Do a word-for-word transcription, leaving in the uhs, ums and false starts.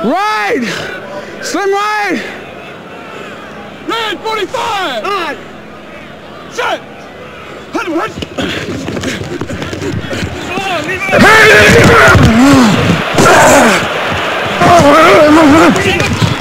Right! Slim right! Red forty-five! On! Set! Hut, hut! Oh, leave it!